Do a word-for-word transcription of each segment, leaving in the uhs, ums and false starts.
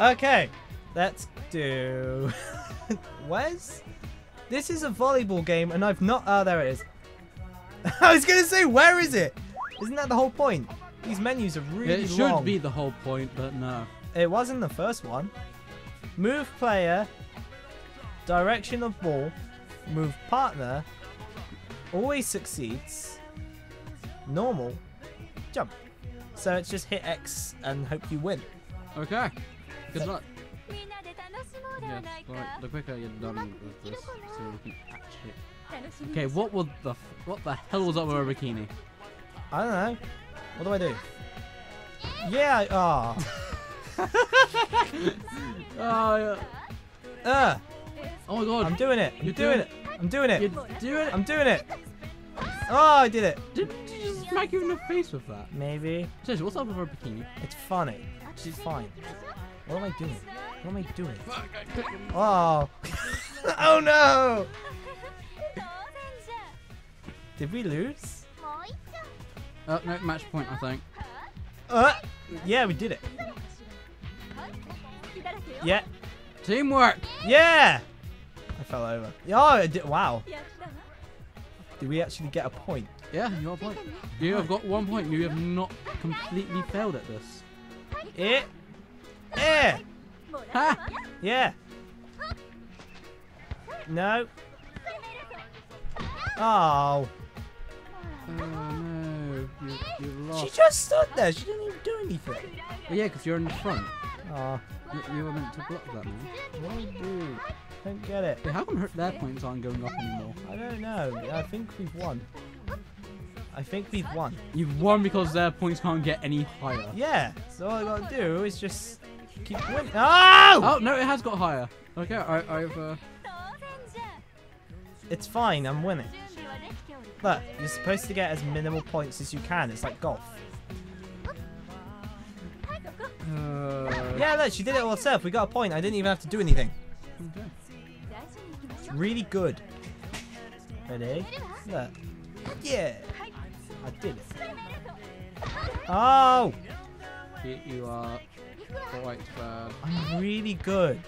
Okay, let's do. Where's? This is a volleyball game, and I've not. Oh, there it is. I was gonna say, where is it? Isn't that the whole point? These menus are really It should long. be the whole point, but no. It was in the first one. Move player, direction of ball, move partner, always succeeds, normal, jump. So it's just hit X and hope you win. Okay. Good luck. Yes, like, the quicker you're done with this, so we can actually. Okay, what would the f what the hell was up with her bikini? I don't know. What do I do? Yeah. Ah. Oh yeah. Uh, Oh my god. I'm doing it. I'm You're doing doing it. I'm doing it. You're doing it. I'm doing it. Oh, I did it. Didn't you just smack you in the face with that? Maybe. Seriously, what's up with her bikini? It's funny. She's fine. What am I doing? What am I doing? Oh. Oh no. Did we lose? Uh, no, match point, I think. Uh, yeah, we did it. Yeah. Teamwork! Yeah! I fell over. Oh, I did, wow. Did we actually get a point? Yeah, you got a point. You have got one point. You have not completely failed at this. Yeah. Yeah. Ha! Yeah. No. Oh. Oh no, you, you lost. She just stood there. She didn't even do anything. Well, yeah, because you're in the front. Oh. You, you were meant to block that, man. What do I do? Don't get it. Wait, how come her, their points aren't going up anymore? I don't know. I think we've won. I think we've won. You've won because their points can't get any higher. Yeah. So all I gotta do is just keep winning. Oh! Oh no, it has got higher. Okay, I, I've. Uh... It's fine. I'm winning. Look, you're supposed to get as minimal points as you can. It's like golf. Uh... Yeah, look, she did it all herself. We got a point. I didn't even have to do anything. Okay. It's really good. Ready? Look. Yeah. I did it. Oh! You, you are quite bad. I'm really good.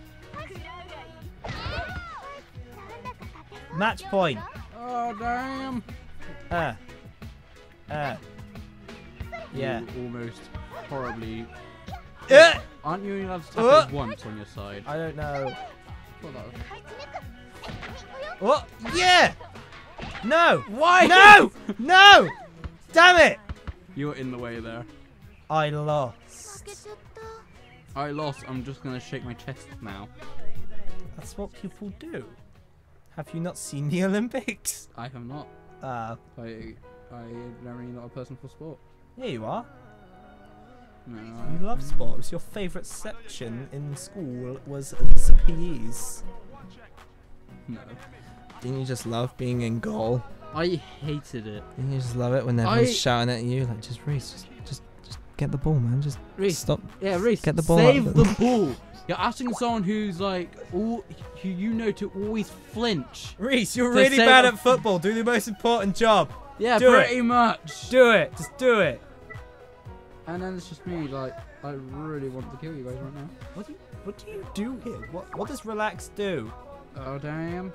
Match point. Oh damn! Uh. Uh. Yeah. You almost horribly. Uh, Aren't you only allowed to tap Uh. it once on your side? I don't know. What that Oh, yeah! No! Why? No! No! Damn it! You were in the way there. I lost. I lost. I'm just gonna shake my chest now. That's what people do. Have you not seen the Olympics? I have not. Uh, I I am really not a person for sport. here you are. No. You love sport. It was your favourite section in school was the P Es. No. Didn't you just love being in goal? I hated it. Didn't you just love it when everyone's I- shouting at you like, just Rhys, just, just, just get the ball, man. Just Rhys, stop. Yeah, Rhys, Get the ball save out. the ball. You're asking someone who's like, all, who you know to always flinch. Rhys, you're To really save bad a- at football. Do the most important job. Yeah, Do it. pretty much. Do it. Just do it. And then it's just me, like, I really want to kill you guys right now. What do you, what do you do here? What, what does relax do? Oh, damn.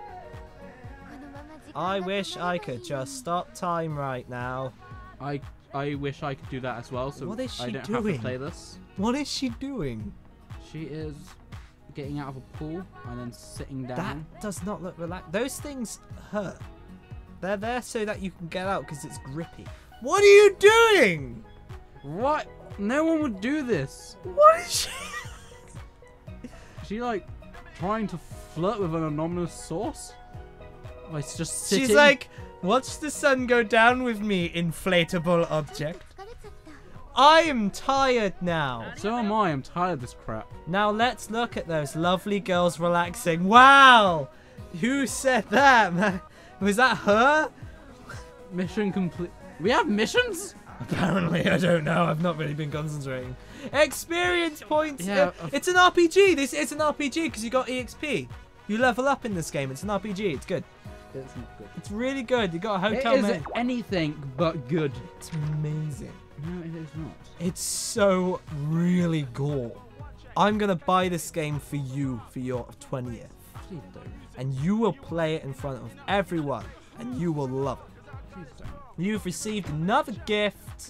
I wish I could just stop time right now. I I wish I could do that as well, so What is I she don't have doing? to play this. What is she doing? She is getting out of a pool and then sitting down. That does not look relaxed. Those things hurt. They're there so that you can get out because it's grippy. What are you doing? What? No one would do this. What is she? Is she like trying to flirt with an anonymous source? Like it's just sitting. She's like, watch the sun go down with me, inflatable object. I am tired now. So am I. I'm tired of this crap. Now let's look at those lovely girls relaxing. Wow! Who said that, man? Was that her? Mission complete. We have missions? Apparently, I don't know. I've not really been concentrating. Experience points. Yeah, Uh, it's an R P G. This is an R P G because you got E X P. You level up in this game. It's an R P G. It's good. It's not good. It's really good. You got a It hotel. is menu. anything but good. It's amazing. No, it is not. It's so really gore. I'm gonna buy this game for you for your twentieth. Please don't. And you will play it in front of everyone. And you will love it. Please don't. You've received another gift.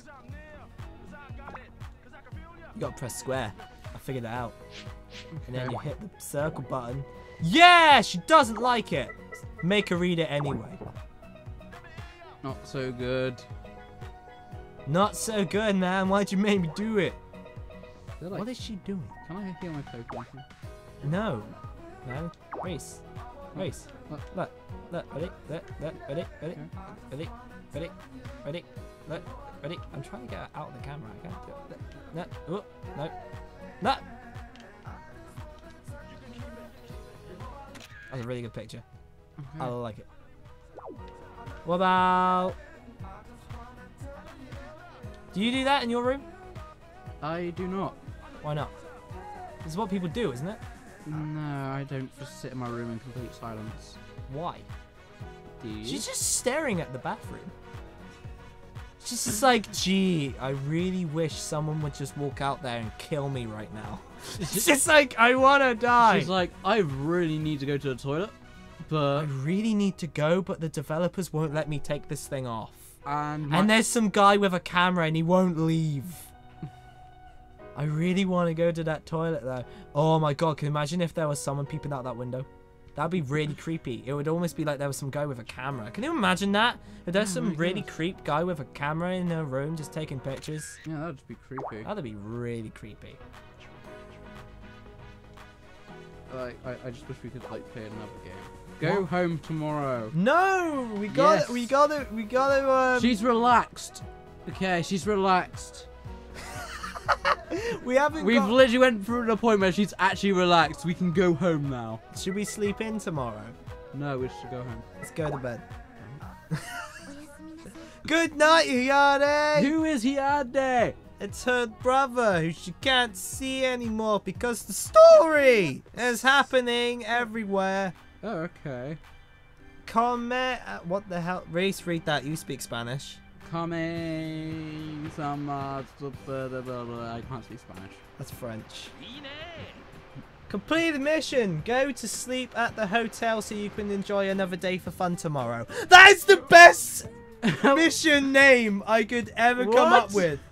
You gotta press square. I figured it out. Okay. And then you hit the circle button. Yeah, she doesn't like it. Make her read it anyway. Not so good. Not so good, man. Why'd you make me do it? Like, What is she doing? can I heal my Pokemon? No. No. Rhys. Rhys. What? Look. Look. Ready? Look. Look. Ready? Ready? Okay. Ready? Ready? Ready? Look. Ready? I'm trying to get her out of the camera. I can't do it. No. Oh. No. No. That's a really good picture. Okay. I like it. What about... Do you do that in your room? I do not. Why not? This is what people do, isn't it? No, I don't just sit in my room in complete silence. Why? Do you? She's just staring at the bathroom. She's just like, gee, I really wish someone would just walk out there and kill me right now. It's just like, I want to die. She's like, I really need to go to the toilet, but... I really need to go, but the developers won't let me take this thing off. And, my... And there's some guy with a camera and he won't leave. I really want to go to that toilet though. Oh my god, can you imagine if there was someone peeping out that window? That'd be really creepy. It would almost be like there was some guy with a camera. Can you imagine that? If there's Oh some my really gosh. creep guy with a camera in a room just taking pictures. Yeah, that'd just be creepy. That'd be really creepy. Like, I, I just wish we could like play another game. Go What? home tomorrow. No! We got Yes. it. We got it. We got to um She's relaxed. Okay, she's relaxed. We haven't We've got... literally went through the point where she's actually relaxed. We can go home now. Should we sleep in tomorrow? No, we should go home. Let's go to bed. Good night, Yare! Who is Hiade? It's her brother who she can't see anymore because the story is happening everywhere. Oh, okay. Comment. What the hell? Rhys, read that. You speak Spanish. Coming some uh, I can't speak Spanish. That's French. Complete the mission. Go to sleep at the hotel so you can enjoy another day for fun tomorrow. That is the best mission name I could ever come up What? with.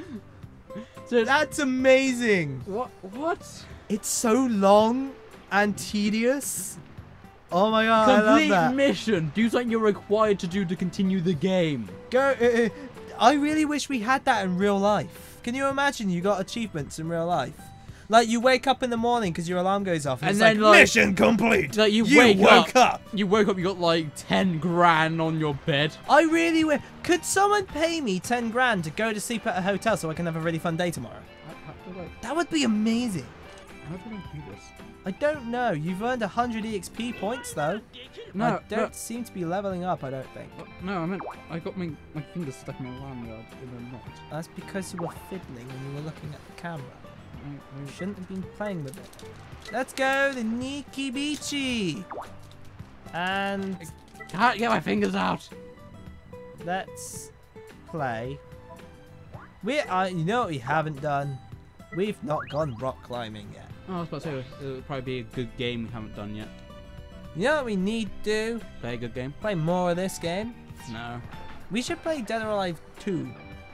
So That's amazing. what? What? It's so long and tedious. Oh my god, Complete I love that. mission. Do something you're required to do to continue the game. Go. Uh, uh, I really wish we had that in real life. Can you imagine you got achievements in real life? Like you wake up in the morning because your alarm goes off and, And it's then, like, like- mission complete. Like you, You wake woke up, up. You woke up. You got like ten grand on your bed. I really wish. Could someone pay me ten grand to go to sleep at a hotel so I can have a really fun day tomorrow? How, how, do I, That would be amazing. how do I do this? I don't know. You've earned one hundred E X P points though. No, I don't no, seem to be leveling up, I don't think. no. I meant I got my my fingers stuck in a lanyard in a knot. That's because you were fiddling when you were looking at the camera. I, You shouldn't have been playing with it. Let's go, the Niki Beachy. And I can't get my fingers out. let's play. We, uh, you know what we haven't done? We've not gone rock climbing yet. Oh, I was about to say it would probably be a good game we haven't done yet. You know what we need to do? Play a good game? Play more of this game. No. We should play Dead or Alive two.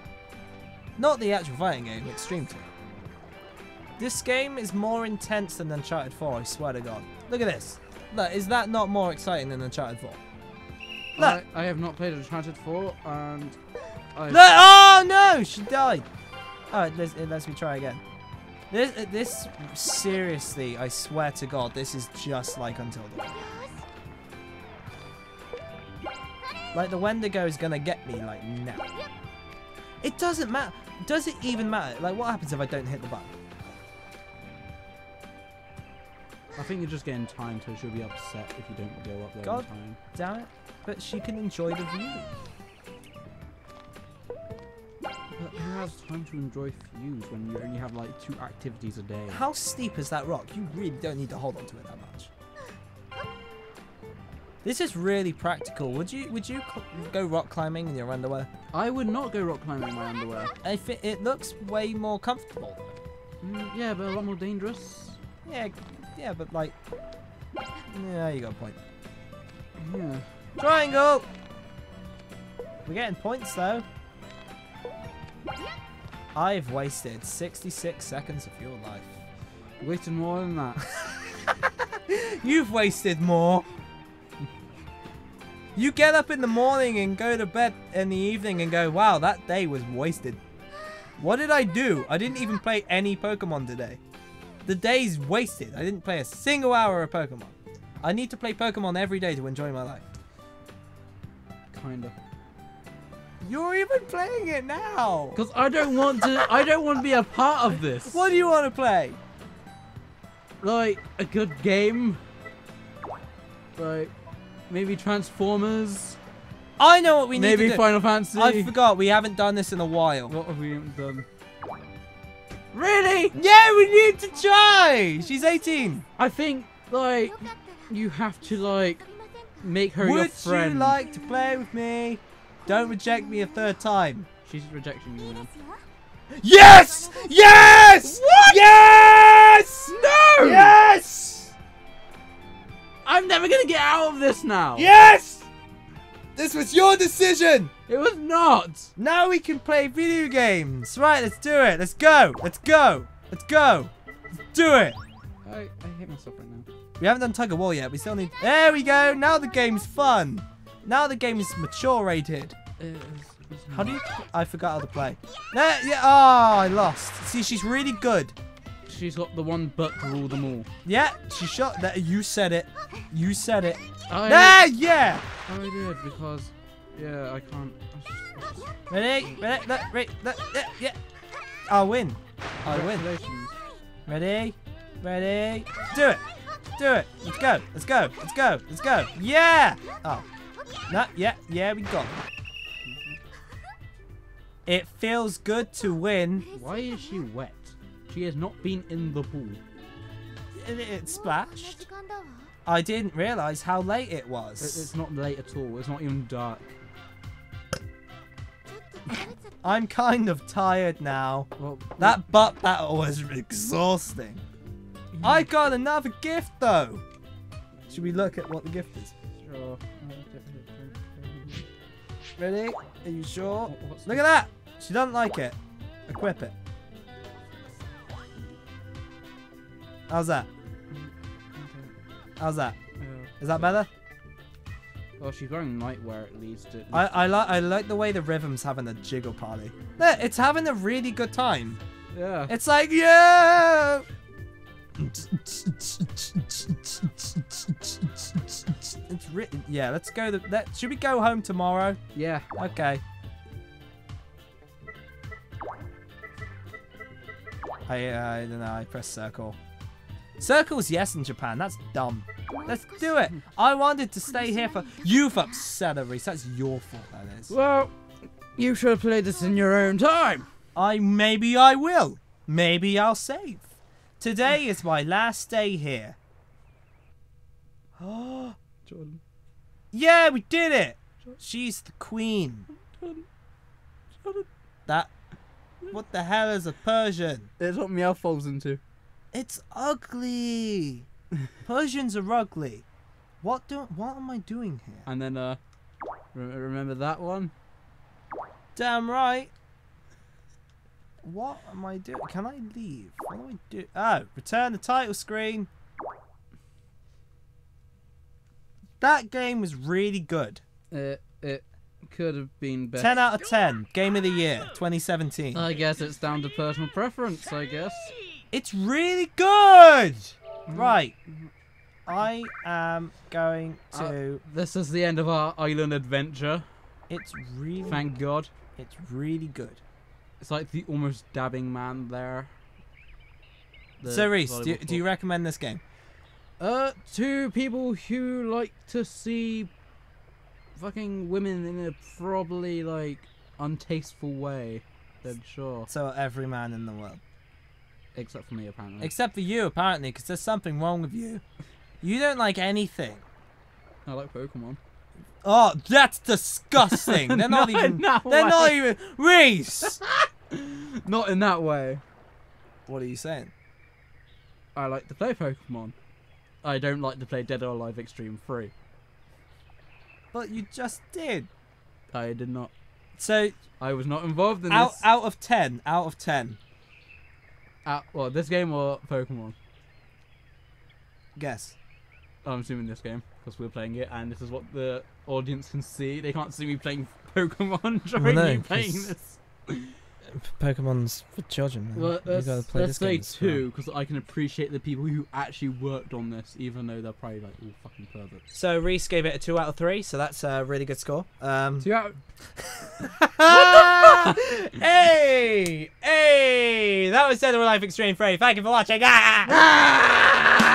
Not the actual fighting game, Xtreme two. This game is more intense than Uncharted four, I swear to God. Look at this. Look, is that not more exciting than Uncharted four? Look. I, I have not played Uncharted four, and I. Look! Oh no! She died! Alright, let's, it lets me try again. This, this, seriously, I swear to God, this is just like Until Dawn. Like, the Wendigo is gonna get me, like, now. It doesn't matter. Does it even matter? Like, what happens if I don't hit the button? I think you're just getting time, so she'll be upset if you don't go up there God. in time. Damn it. But she can enjoy the view. But who has time to enjoy views when you only have like two activities a day? How steep is that rock? You really don't need to hold on to it that much. This is really practical. Would you would you cl go rock climbing in your underwear? I would not go rock climbing in my underwear. I think it looks way more comfortable. Mm, yeah, but a lot more dangerous. Yeah, yeah, but like, yeah, you got a point. Yeah. Triangle. We're getting points though. I've wasted sixty-six seconds of your life. Wasted more than that. You've wasted more. You get up in the morning and go to bed in the evening and go, wow, that day was wasted. What did I do? I didn't even play any Pokemon today. The day's wasted. I didn't play a single hour of Pokemon. I need to play Pokemon every day to enjoy my life. Kinda. You're even playing it now. Because I don't want to. I don't want to be a part of this. What do you want to play? Like a good game. Like maybe Transformers. I know what we need maybe to do. Final Fantasy. I forgot. We haven't done this in a while. What have we done? Really? Yeah, we need to try. She's eighteen. I think like you have to like make her your Would friend. you like to play with me? Don't reject me a third time. She's rejecting you now. Yes! Yes! What? Yes! No! Yes! I'm never gonna get out of this now. Yes! This was your decision. It was not. Now we can play video games. Right, let's do it. Let's go. Let's go. Let's go. Let's do it. I, I hate myself right now. We haven't done tug of war yet. We still need... There we go. Now the game's fun. Now the game is mature rated. It is, it's How do you... I forgot how to play. There, yeah. Oh, I lost. See, she's really good. She's got the one butt to rule them all. Yeah, she shot that. You said it. You said it. I, There, yeah. I did because, yeah, I can't. Ready? Ready? Look, ready? Look, yeah, yeah. I'll win. I'll win. Congratulations. Ready? Ready? Do it. Do it. Let's go. Let's go. Let's go. Let's go. Yeah. Oh. No. Yeah. Yeah. We got it. It feels good to win. Why is she wet? She has not been in the pool. It, it splashed. I didn't realize how late it was. It, it's not late at all. It's not even dark. I'm kind of tired now. Well, That butt battle was exhausting. I got another gift though. Should we look at what the gift is? Sure. Ready? Are you sure? What's Look at that! She doesn't like it. Equip it. How's that? How's that? Is that better? Well, she's wearing nightwear at least. It I I like I like the way the rhythm's having a jiggle party. Look, it's having a really good time. yeah. It's like yeah. It's written. Yeah, let's go. The, let, should we go home tomorrow? Yeah. Okay. I uh, I don't know. I press circle. Circle's yes in Japan. That's dumb. Let's do it. I wanted to stay here for. You've upset her, Rhys. That's your fault. That is. Well, you should have played this in your own time. I maybe I will. Maybe I'll save. Today is my last day here. Oh, Jordan. yeah, we did it. She's the queen. Jordan. Jordan. That. What the hell is a Persian? It's what Meow falls into. It's ugly. Persians are ugly. What do? What am I doing here? And then, uh, re remember that one? Damn right. What am I doing? Can I leave? What do I do? Oh, return the title screen. That game was really good. It it could have been better. ten out of ten. Game of the year, twenty seventeen. I guess it's down to personal preference, I guess. It's really good. Right. I am going to... Uh, this is the end of our island adventure. It's really... Thank God. It's really good. It's like the almost dabbing man there. The So, Rhys, do, you- volleyball do you court. recommend this game? Uh, to people who like to see fucking women in a probably, like, untasteful way, then sure. So, every man in the world. Except for me, apparently. Except for you, apparently, because there's something wrong with you. You don't like anything. I like Pokemon. Oh, that's disgusting. They're not Not in even... that They're not way. even... Rhys! Not in that way. What are you saying? I like to play Pokemon. I don't like to play Dead or Alive Extreme three. But you just did. I did not. So I was not involved in out this. out of ten, out of ten. Out, well, this game or Pokemon? Guess. I'm assuming this game because we're playing it, and this is what the audience can see. They can't see me playing Pokemon during well, no, me playing this. Pokemon's for children. Man. Well, let's, gotta play let's this game say two, because I can appreciate the people who actually worked on this, even though they're probably like all fucking perverts. So Rhys gave it a two out of three, so that's a really good score. Um, two out. Hey, hey, that was Dead or Alive Extreme three. Thank you for watching. Ah!